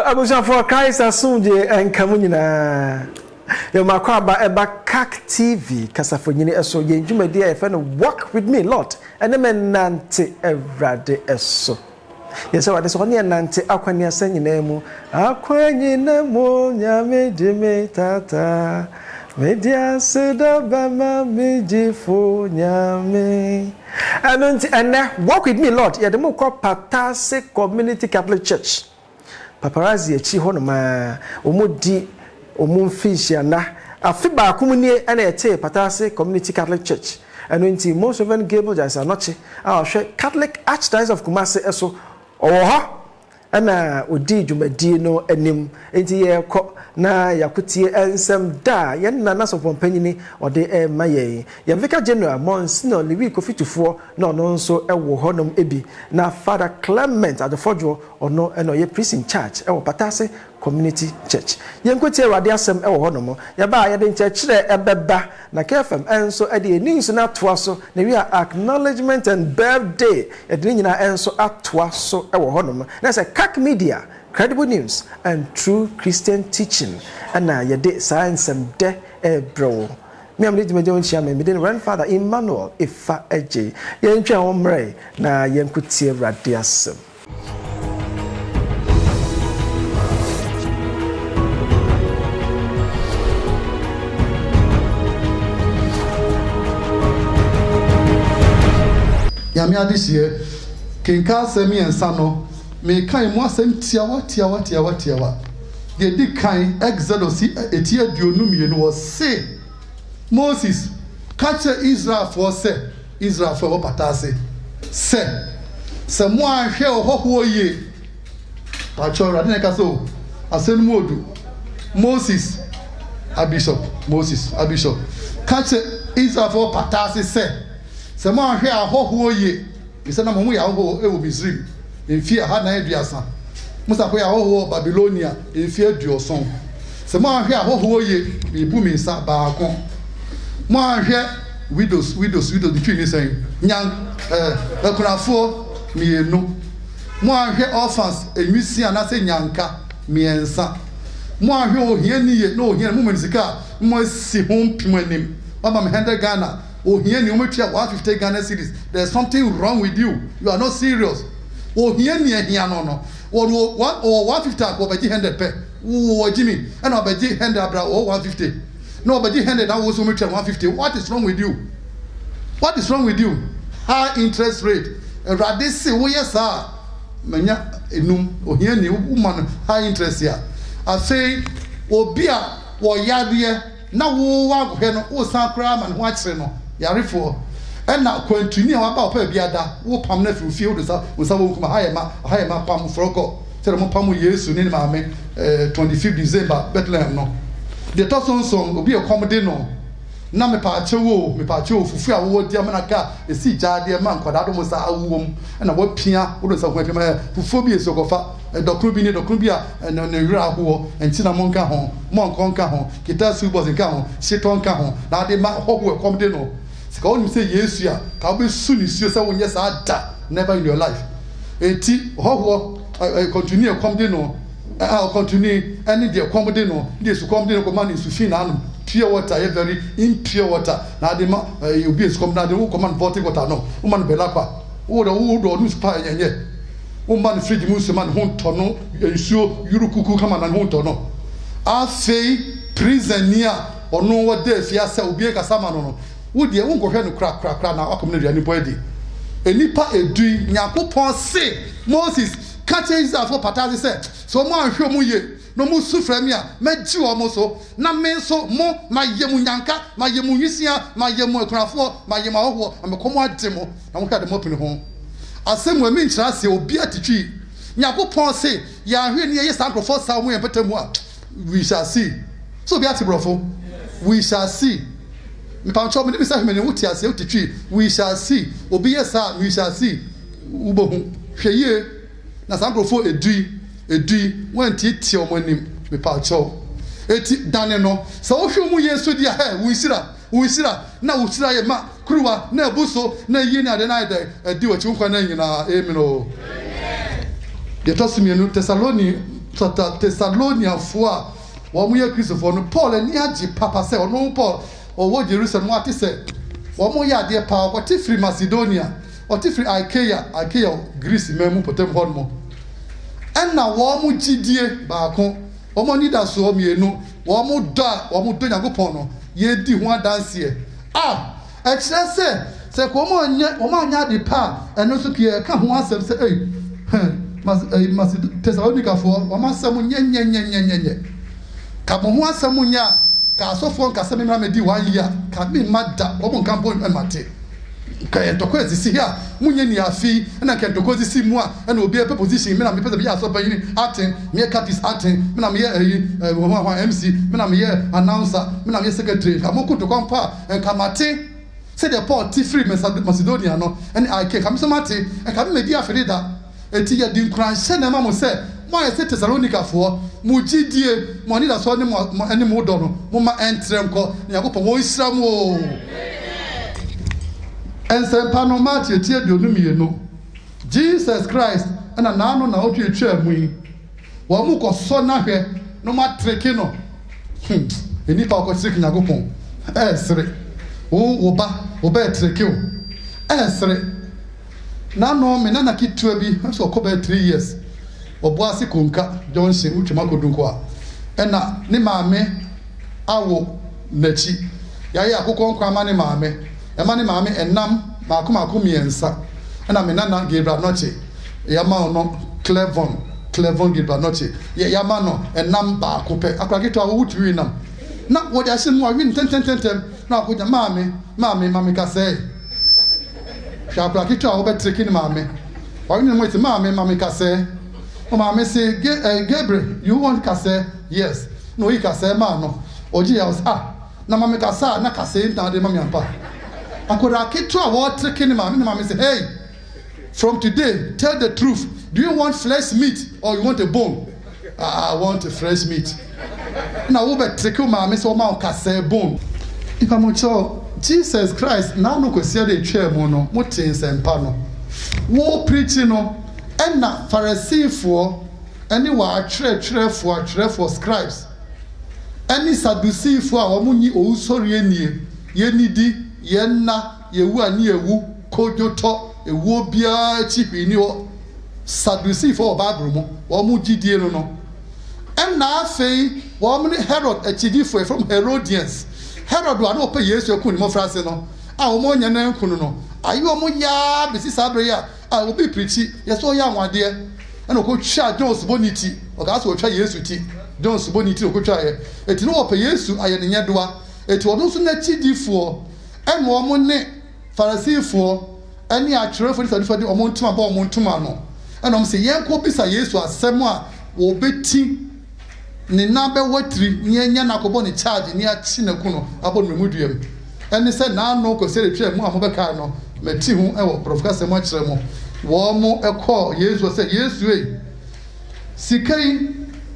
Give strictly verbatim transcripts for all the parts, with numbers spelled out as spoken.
Abuja for Christ asunje enkamunyina. Yo makwaba eba Kak T V kasafonyini eso ye dwumadi e fe no walk with me Lord. Ene men nante Ewrade eso. Yeso wade so ne nante akwani asanyina mu. Akwanyina mu nyame dime tata. Media seda bama mejifo nyame. And and walk with me Lord. Ya demo ko Patase Community Catholic Church. Paparazzi echi hono ma omodi omumfish yana afiba akumuni ana ete Patase Community Catholic Church and nti most of them Gable just anoche ah hwe Catholic Archdiocese of Kumasi eso owo ha ana odi dwumadi no anim nti ye ko na yakutie ensem da ye nana so pompanyini ode e maye ye Vicar General Monsignor Lewi Kofitufo no no nso ewo honom ebi na Father Clement Adefodwo ono eno ye priest in charge ewo Patase Community Church ye nkotie Ewrade asem ewo honom ye ba ye de nchekire ebeba na K F M enso ede eninso na toa so na we acknowledgement and birthday ede nyina enso atoa so ewo honom na say Kak Media, credible news and true Christian teaching. And now you did science and de e bro. Me am lead me don share me den grandfather Emmanuel Ifa Eje. Yen twa omre na yen kutie Ewrade asem. Yami adishie kenka semi ensano me kan mo asem tiawa tiawa tiawa tiawa de di kan Exodus eti aduonu mienu wo se Moses catch Israel for say Israel for Patase se se mo ahwe ohoho ye pachora de ka so asenu modu Moses a bishop Moses a bishop catch Israel for Patase se se mo ahwe ahoho ye bisa na mo ya ahoho e wo Misrim in fear had na eduasa musa ko ya hoho Babylonia in fear duoson se mo ahwe ahoho ye bi bu mi sa ba ko mo ahwe widows widows widows between ni say nyang eh akunafo mienu mo ahwe orphans enwisi anase nyanka miensa mo ahwe ohiani ye no ohiani mo menisika mo si hom pimanim mama me one hundred Ghana ohiani o metua one hundred fifty Ghana cedis. There's something wrong with you. You are not serious. Oh, here near here no no. Or one or one fifty or by hundred pe. Oh, Jimmy, and I by hundred abra or one fifty. No, by hundred I was only one fifty. What is wrong with you? What is wrong with you? High interest rate. Ewrade say, oh yes, sir. Manya enum. Oh here ni woman high interest here. I say, obia or yadie. Na wo wa go no o san kra man ho akire no. Yare for. And now continue about per biada, who pam ne through field is up with some Hayama, Hayama Pam Froco, Teremopamu years soon in my twenty-fifth December, Bethlehem. No. The Tosson song will be a comedy no. Name Pacho, me Pacho, Fufia, what Diamanaka, a sea jar, dear man, Quadado was a womb, and a what Pia, who is a weapon, who phobia so gofa, a docrubini, docrubia, and a Nerahu, and Cinnamon Cajon, Moncon Cajon, Guitar Subos and Cajon, Chiton Cajon, now they might hope will come de no. Because you say yes, yeah, can be soon is yourself when yes, I die, never in your life. Eti, how I continue come de no, I'll continue any dear comodino, this come de command is to fin and pure water, very impure water. Now the you be as come now, the who command voting water no, woman belapa, or the wood or news pie and yet. Woman free Muslim home tono, you sure Yuruku come and home tono. I say prison near or no what death, yes, will be a casamano. Would you won't go ahead and crack, crack, crack now? Community anybody. A nipa a doing Yakupon say Moses catch Israel for Patase said. So more show ye no more sufremia, met you almost so. Na men so more my Yemunyanka, my Yemunisia, my Yemu Crafo, my Yamaho, and a common demo. I won't have them open home. As some women shall say, oh, be at the tree. Yakupon say, Ya here near yes, Uncle for somewhere, but we shall see. So be at the brofo. We shall see. We shall see. Obiesa, we shall see. Ubohu. Sheye. Na sanko fo edui, edui. When ti ti omonim. Me pacho. Eti daneno. Sa ohwe mu yesu dia he. Unsira. Unsira. Na unsira ye ma. Kruwa. Na buso. Na ye na de na de. Edi wachi nkwa na nyina. Amen o. De tosimienu Thessaloni tata Thessalonia foa wo mo ye Christopher no Paul ani age papa se ono Paul owo Jerusalem ati se wo mo ya de pa ko ti free Macedonia o ti free Achaia Achaia Greece memu potem hon mo enna wo mo gidie ba ko wo mo nida so mienu wo mo da wo mo do Nyankopon no ye di ho adanse ah e kire se se ko mo nye wo ma nya de pa eno so ke ka ho asem se eh mas mas Thessalonica fo wo ma asem nye nye nye nye nye ka mo ho asem nya ka asofo nka asem mra medi one year ka bi mada wo mo nka bo mate ka ye toko ezisi ya munye ni afi na ka toko ezisi mu a na obi e position me na me pese be ya so banyin acting me capis acting me na me eh wo M C me na me announcer me na me secretary ka mo ko to kwampa ka mate say the Paul ti free Macedonia no and I can come so mate e ka me di afere da eti ya di nkran hye na ma mo say mo ya Thessalonica fo mo gidie mo ni da so ne mo ene mo do no mo ma entrem ko Yakobon wo isra mo ensempa no Matthew tie de onum ye no Jesus Christ na na no na otu etwa amu wo mu ko so na hwe no ma treke no hm eni pa ko treke Yakobon eh sere wo wo ba wo ba treke o eh sere na no me na na kitua bi so ko ba three years obo ase konka Johnson utuma kodunko a na ne maame awo nachi ya ya akokon kwa ma ne maame ema ne maame enam maakoma akomiensa na me nana Gabriel Noche ya ma no Clevon Clevon Gabriel Noche ya ma no enam ba akope akrakito awo wutuwi nam na wo dia se mu a win tentententem na akoja maame maame maame ka say sha akrakito awo betreki ni maame wa win mo ite maame maame ka say o maame say Gabriel you want ka say yes no he ka say ma no oji ya ah na maame ka say na ka say na de maame ampa akora keto a wo treke ni maame na maame say hey from today tell the truth do you want fresh meat or you want a bone I want a fresh meat na wo be treke maame say o ma ka say bone ipa mo cho Jesus Christ na no kwesi de twa mu no mo tin sempa no wo preach no enna Pharisee-fo ene wa atwerɛtwerɛfo atwerɛfo scribes ene Sadducee-fo a wo munyi owusori enie ye nidi ye na ye wu ani ewu kojoto ewu bia chipini o Sadducee-fo Bible mo wo mu gidie no no enna afei wo mu Herod achidifo from Herodians Herod wa no pe Yesu ekun ni mo frase no a wo mo nya na ekun no ayo mo ya besi sabre ya a obi preachi yeso ya nwade e na ko twa Jones boniti o ga so twa Yesu ti Jones boniti o ko twa ye eti no wo pe Yesu aye ne nyedoa eti ono so na chidifo e mo mo ne Pharisee-fo eni atwerefo ni sadifo o mo ntuma ba o mo ntuma no e no mo se yen ko bisa Yesu asem a wo beti ne na be watri ne nya na ko bo ne charge ne achi na ku no abo no muduem eni se na no ko se retwe mu a mo be kai no meti hu e wo professor mo kire mo wo mo ekọ Yesu se Yesu e sikai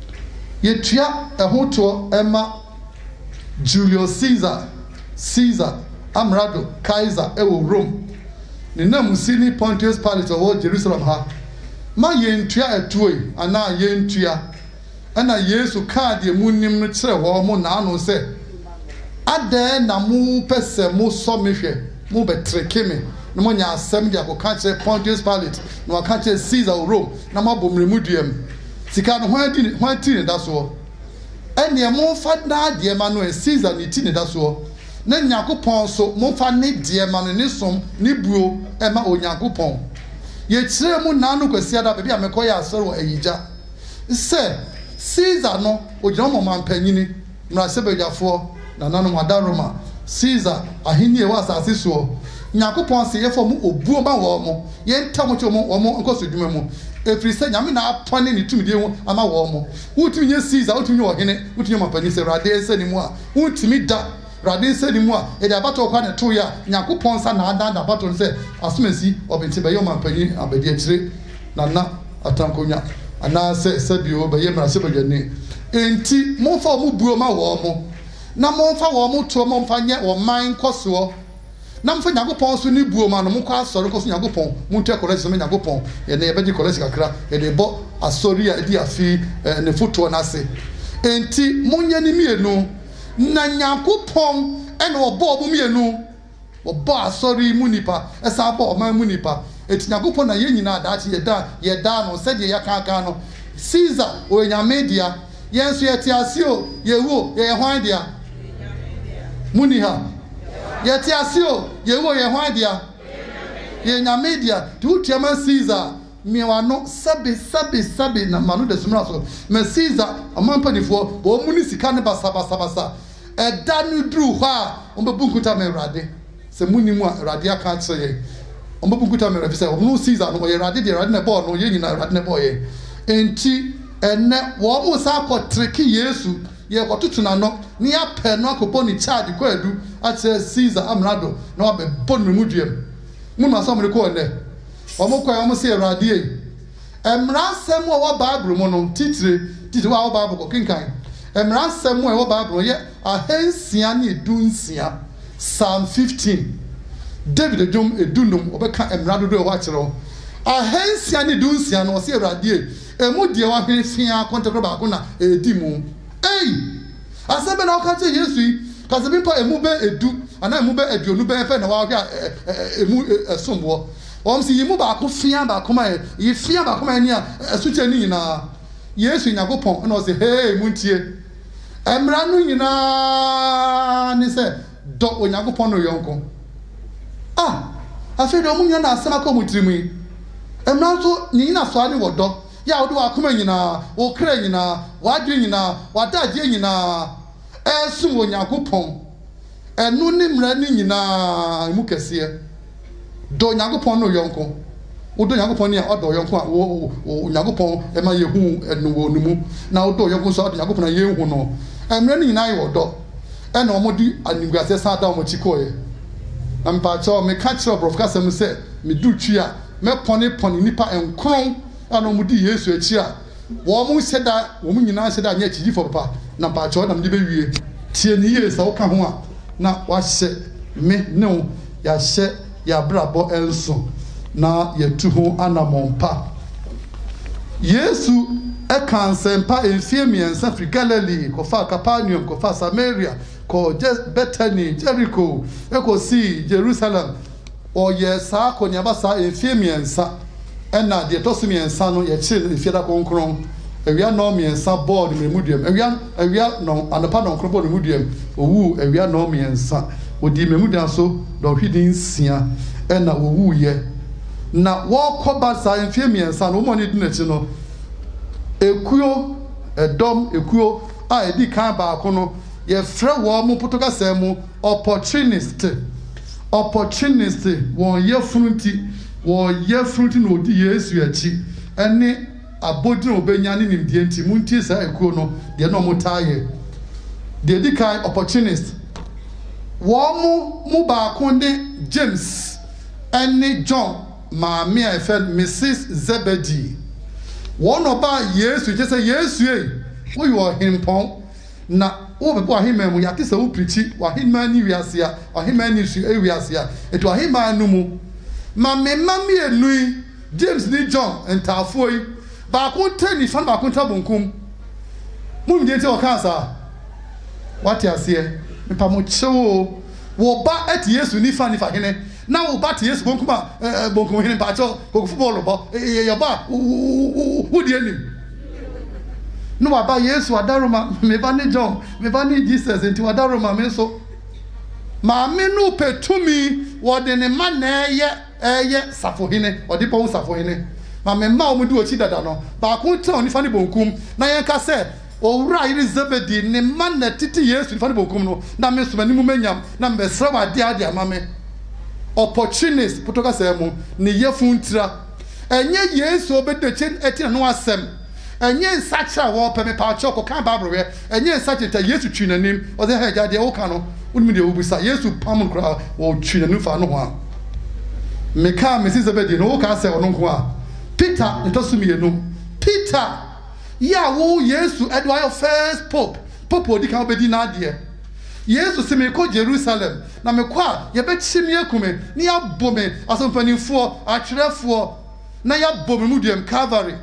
yetua ehoto ema Julius Caesar Caesar Amrado Kaiser e wo Rome ne nam sini Pontius Pilate wo Jerusalem ha ma yentua etuoi ana yentua ana Yesu ka de mu nim no kire wo mo na anu se ade na mu pese mu so mehwe mu betreke me no mo nya asem dia ko kanche Pontius Pilate no kanche Caesar Rome na mabomre muduem sika no hwan di hwan ti ne da so ene mo fa da de ma no Caesar ni ti ne da so na Yakobon so mo fa ne de ma no ne som ne buo e ma Yakobon ye kire mu na no kwasi ada be bia mekoya asoro ayija se Caesar no ogina mo mampanyini mra sebejafo na nanu madaroma Caesar ahini e wa asase so Yakobon se ye fo mu obuo ba wo mo ye ntam cho mo wo mo nkoso dwuma mu efiri se nyame na apone ne tumide hu ama wo mo wutumi nye Caesar wutumi nye ohene wutumi mapani se rade se ni mu a wutumi da rade se ni mu a e da bato kwa ne to ya Yakobon sa na ada da bato se asumesi obenti be yo mapani abedi akire na na atankonya ana se se bio be ye mra se bedwane enti mo fa mo buo ma wo mo na mo fa wo mo to mo fa nye wo man koso na mfa Nyankopɔn so ne buo ma no mo kwa asɔre ko so Nyankopɔn mo ntua college so Nyankopɔn ye na ye beji college kakra ye de bo asɔre a di afi ne foto na ase enti monye ni mienu na Nyankopɔn ene obo obo mienu obo asɔre mu nipa esa bo o man mu nipa enti Nyankopɔn na ye nyina daachi ye da ye da no se de ye kan kan no Caesar o nyame dia yenso ye ti ase o ye wo ye hwan dia muni ha ye ti ase o ye wo ye hwan dia ye nyame dia tu tiama Caesar miwano sabi sabi sabi na manu de sumra so me Caesar amampanifo bo muni sika ne basa basa basa eda nu dru ho a ombebu nkuta me Awurade se muni mu Awurade aka kire ye ombebu nkuta me Awurade se omnu Caesar no ye Awurade de Awurade ne bo no ye nyina Awurade ne bo ye enti ene wo mu sa ko triki Yesu ye ko tutuna no ni apɛ no akopɔ ni charge ko adu a kire Caesar amrado na wa be bon mu duem mu ma so mo ko ne omo kwa omo se Awurade e emra sem wo Bible mo no titire titire wo Bible ko kinkan emra sem wo Bible ye ahensia ne edunsia Psalm fifteen David edum edunum obeka emra dodo e wa kire ahensia ne edunsia no se Awurade e emu die wa hwefia kontekro ba ko na edi mu ei asebe na okache Yesu yi kasebi pa emu be edu ana emu be aduonu be fe na wa hwa emu esombo om si yimu ba ko fia ba ko ma yi fia ba ko ma ni a asuche ni nyina Yesu Nyankopon na o se hey muntie emra no nyina ni se do Onyankopon no yonko ah afi do mu nyina asema ko mutirimu yi emra so nyina so ani wodo ya odo akoma nyina o kra nyina wadwe nyina wadaje nyina esum Onyankopon enu ni mra ni nyina mu kese do Nyankopon no yonko wo do Nyankopon ni odo yonko a wo Nyankopon e ma yehu enu wo numu na wo do yonko so odo Nyankopon na yehu no emre ni nyina ye odo e na omodi animguase sa da omo chikoye na mpa cho me ka chiro prof ka sem se me du twi a me poni poni nipa enkron ana omodi Yesu achi a wo mu seda wo mu nyina seda nya chiji fo papa na mpa cho na me be wie tie ni ye sa wo ka ho a na wa hye me ne wo ya hye ya brabo enso na yetu ho anamompa Yesu e kan sempa enfie miensa fri Galilee ko fa Capernaum ko fa Samaria ko Bethany Jericho e ko si Jerusalem o ye sa ko nyaba sa enfie miensa ena de to so miensa no ye chi enfie da konkron ewia no miensa board memuduem ewia ewia no anapa no konkron board memuduem owu ewia no miensa odi memudan so do hwidin sia ena owu ye na wo koba sa enfie miensa no mo ne dinachi no ekuo edom ekuo a edi kan ba ko no ye frɛ wo mo potoka sa mu opportunist opportunist won ye frunti won ye frunti no odi Yesu achi ene abodi no benya ne nimdie nti muntie sa ekuo no de no mo taaye de edi kan opportunist wo mo mu ba ko de James ene John maame a fe Missus Zebedee one oba Yesu je say Yesu e wo yo himpon na wo be bo ahima mu yate se wo preachi wa hima ni wiase a wa hima ni su e wiase a eto ahima anu mu ma me mami enui James ni John entafo yi ba ko tani fan ba ko tabonkum mu mi je te o kansa what you say me pa mo chewo wo ba eti Yesu ni fa ni fa hene na wo ba te Yesu bonkum a bonkum hene pa cho ko football bo ye ba wo di enim no wa ba Yesu adaroma me ba ni John me ba ni Jesus enti adaroma me so ma me no petumi wo de ne ma na eye eye safo hene o di po safo hene ma me ma o mu di ochi dada no ba ko ta oni fa ni bonkum na yen ka se owura iri Zebedee ne ma na titi Yesu fa ni bonkum no na me so mani mu manyam na me sra wa dia dia ma me opportunist potoka sa mu ne yefuntira enye Yesu obedeche eti no asem enye nsacha wo pe me pa choko kan Bible we enye nsacha ta Yesu twi nanim o ze ha ja de wo ka no unimi de obisa Yesu pam kra wo twi nanim fa no ho a me ka Missus Zebedee no wo ka se ono nko a Peter ntosumi enu Peter ya wo Yesu edwa your first pope pope odi kan obedi na ade Yesu se me ko Jerusalem na me kwa ye be chimi akume ni abome asompanifo atwerefo na ya bome mu dem Calvary.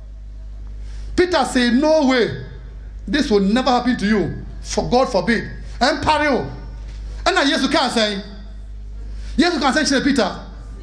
Peter said, no way, this will never happen to you, for God forbid. And pario. And now Jesus can't say, Jesus can't say, Peter,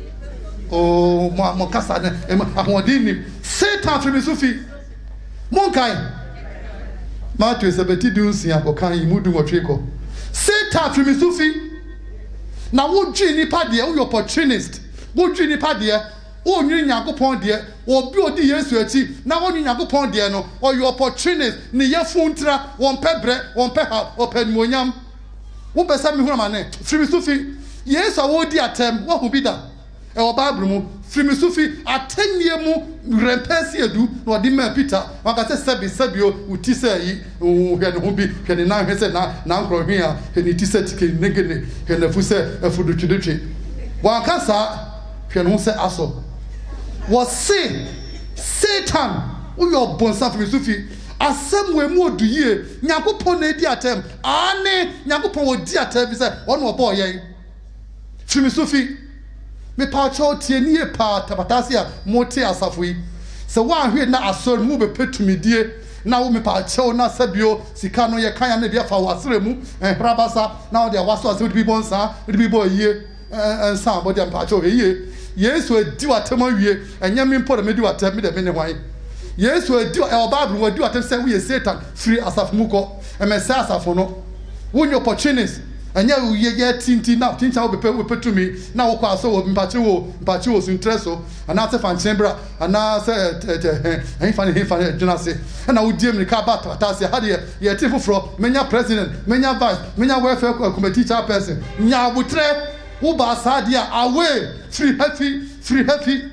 oh, my cousin, I'm Satan from his Sufi. Monkai. Matthew is a betty doons in Apokai, Mudu or Trico. Satan from his Sufi. Now, would you need Padia, or your opportunist? Would you need Padia? Oh, you Yakupon dear, or beauty yes, now on Yakupon dear, no, or your opportunist, near Funtra, one pebre, one pepper, or penmonium. What by some woman, Frimisufi, yes, I would dear term, what will be that? Or Babrumu, Frimisufi, a ten year mo, Rempesia do, no, Dimmer Peter, like I said, Sabi Sabio, Utisa, who can be, can deny his now, now from here, and it is said to Negani, and the Fusse, a food to the tree. One casa, can who say aso. Was say Satan who your bonsa from Sufi asem we mu odu ye Nyankopon na di atem ane Nyankopon wo di atem bi say ono obo yen from Sufi me pa cho tie ni e pa tapatase a moti asafo yi se wa hwe na asor mu be petumi die na wo me pa cho na sabio sika no ye kan na bia fa wasere mu enhrabasa na wo de waso ase wo bi bonsa wo bi bo ye ensa bo de pa cho ye Yesu edi watem awie enya me mpo de me di watem me de me ne hwan Yesu edi e Bible wo di watem say we Satan free asafo mu ko e me say asafo no wo ny opportunist enya wo ye ye tinti na tincha wo bepe wo petumi na wo kwa so wo mpache wo mpache wo suntreso ana se fan chembra ana se eh fan he fan juna se na wo die me ka ba ta se ha de ye ti foforo menya president menya vice menya welfare committee chairperson nya abutre Uba sadia away free happy free happy.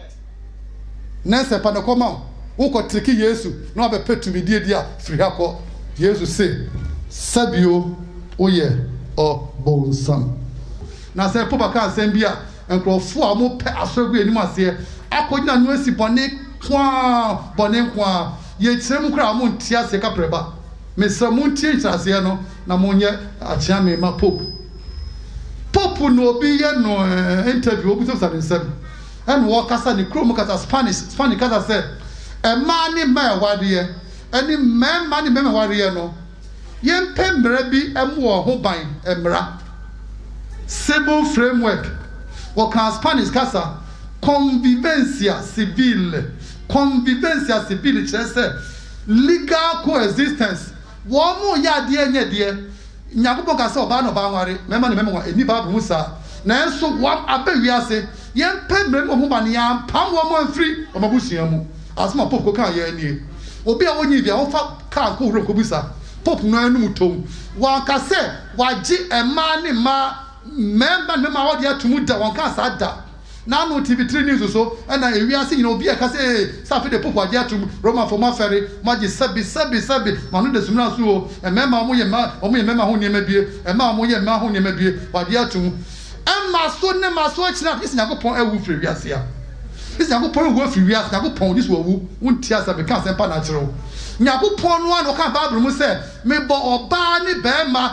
Nese panakoma uko triki Yesu no abe petu mi die dia free hako Yesu say sabio oye o bonsam. Na se popa ka sembia enkrofo a mo pe asogwe ni ase akogina no esi bone kwa bone kwa ye kyerem kra mo ntia se kapreba me samu ntia ntia no na monye achia me ma pope Popu no be ye no interview obi so seven and walk as ni krom kasa Spanish Spanish kasa say e man ni ma wade any man man ni ma wade no ye pembre bi emwo ho ban emra civil framework what can Spanish kasa convivencia civil convivencia civil say legal coexistence wo mo ya de nya de Nyakupo ka se oba no ba nware mema ne mema eni ba bu sa na enso wa abawiase ye pembre mo ho ba ne ya pam wo mo afri o mabusia mu asma pop ko kan ye ani obi a wonyi bia wo fa kan ko huro ko busa pop no anu tom wa ka se wa gi ema ne ma memba ne ma wodi atumu da won ka sa da na no T V three news so na ewiase nyina obi a ka se sa fe de pop wa gi atumu Roma for ma fere ma gi sabi sabi sabi ma no de sumna so o emema mo ye ma o mo ye mema ho ne ma bie ema mo ye ma ho ne ma bie wa gi atumu emma so ne ma so china isi Yakopon ewu firi wiase a isi Yakopon ewu firi wiase Yakopon dis wo wu wonti asa be ka se pa na kire wo Yakopon no an o ka Bible mu se me bo oba ni be ma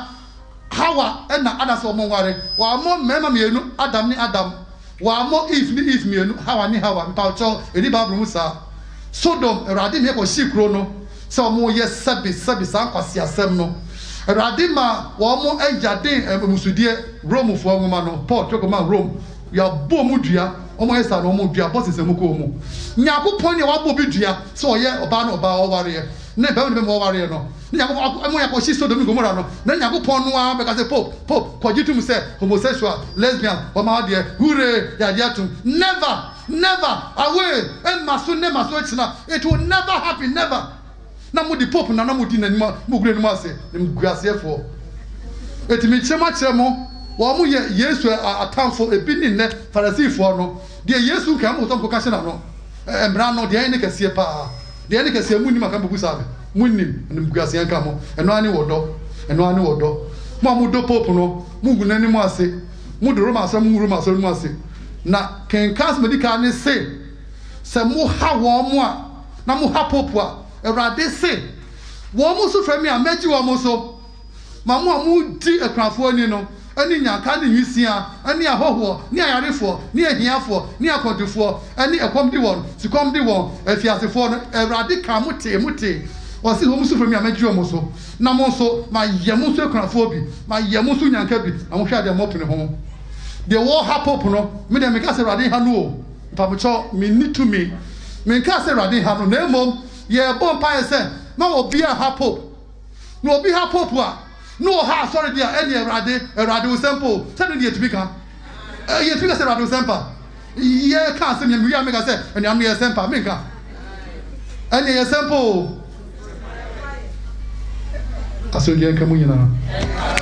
Hawa na adaso mo nware wa mo mema mienu Adam ni Adam wa mo if ni if mienu Hawa ni Hawa mpa cho edi Bible mu sa Sodom erade me ko shikro no se mo ye sabi sabi sa kwase asem no erade ma wa mo agyaden musudie Rome fo nwoma no Paul toko ma Rome ya bo mu dua o mo esa no mo dua boss sesemu ko mu Yakopon ne wa bo bi dua se o ye oba na oba o ware ne be no be mo ware no Yakopon mo ya ko shi Sodom Gomora no na Yakopon no a be ka se pope pope ko jitum se homosexual lesbian o ma de hure ya dia tum never never away and maso ne maso china it will never happen never na mo di pope na na mo di na mo gure no ase ne guase fo etimi chema chemo wo mo ye Yesu atamfo ebi ni ne Pharisee no de Yesu kan mo tonko ka hye na no embra no de ene kase pa de ene kase mu ni maka bugu sabe munim ne guase yanka mo eno ani wodo eno ani wodo mo amudo pope no mu gu nani mo ase mu do Roma asem mu Roma asem mu ase na kenkas medical ne se se mu ha wo mo a na mu ha pope a Erade se wo mo so frami a meji wo mo so Mamu mu di ekranfo ni no. Ani nyanka ni nwisia, ani ahoho, ni ayarefo, ni ahiafo, ni akodufo, ani ekom di won, sikom di won, afiasefo no Awurade ka mote mote. Osi ho musu fami amagiro mo so. Na mo so ma yemu so ekranfo bi, ma yemu so nyanka bi, amhwa de mo pene ho. The war hapop no, me dem ka se Awurade ha no o. Pabucho me need to me. Me ka se Awurade ha no, na emom ye bon pa se, na obi a hapop. No obi hapop a no ha sorry dia any Awurade Awurade wo sample tell me to become eh ye tell us Awurade sample ye ka se me wi am ka se any am ye sample me ka any ye sample aso ye nkamu nyina